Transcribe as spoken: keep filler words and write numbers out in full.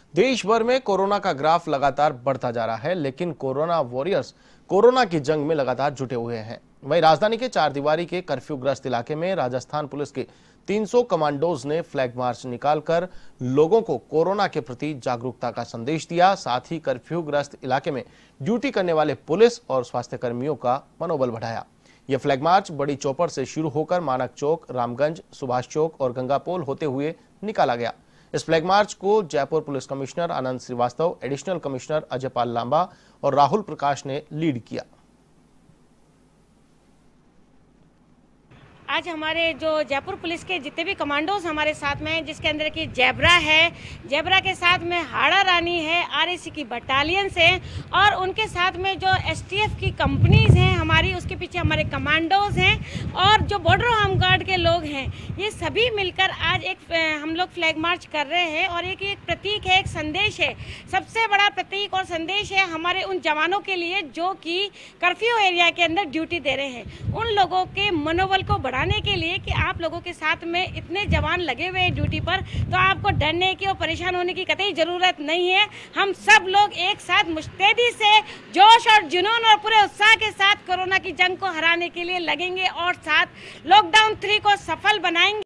देश भर में कोरोना का ग्राफ लगातार बढ़ता जा रहा है, लेकिन कोरोना वॉरियर्स कोरोना की जंग में लगातार जुटे हुए हैं। वहीं राजधानी के चार दीवारी के कर्फ्यू ग्रस्त इलाके में राजस्थान पुलिस के तीन सौ कमांडोज ने फ्लैग मार्च निकालकर लोगों को कोरोना के प्रति जागरूकता का संदेश दिया। साथ ही कर्फ्यू ग्रस्त इलाके में ड्यूटी करने वाले पुलिस और स्वास्थ्य कर्मियों का मनोबल बढ़ाया। यह फ्लैग मार्च बड़ी चौपड़ से शुरू होकर मानक चौक, रामगंज, सुभाष चौक और गंगापोल होते हुए निकाला गया। इस फ्लैग मार्च को Jaipur police commissioner Anand Srivastava, additional commissioner Ajay Pal Lamba और राहुल प्रकाश ने लीड किया। आज हमारे जो जयपुर पुलिस के जितने भी कमांडोज हमारे साथ में हैं, जिसके अंदर की जेब्रा है, जेब्रा के साथ में हाड़ा रानी है, आरएसी की बटालियंस हैं और उनके साथ में जो एसटीएफ की कंपनीज हैं हमारी, उसके पीछे हमारे कमांडोज हैं और जो बॉर्डर होम गार्ड के लोग हैं, ये सभी मिलकर आज एक हम लोग फ्लैग मार्च कर रहे हैं। और एक एक प्रतीक है, एक संदेश है, सबसे बड़ा प्रतीक और संदेश है हमारे उन जवानों के लिए जो कि कर्फ्यू एरिया के अंदर ड्यूटी दे रहे हैं। उन लोगों के मनोबल को बढ़ाने के लिए कि आप लोगों के साथ में इतने जवान लगे हुए हैं ड्यूटी पर, तो आपको डरने की और परेशान होने की कतई जरूरत नहीं है। हम सब लोग एक साथ मुस्तैदी से, जोश और जुनून और पूरे उत्साह के साथ कोरोना की जंग को हराने के लिए लगेंगे और साथ लॉकडाउन थ्री को सफल बनाएंगे।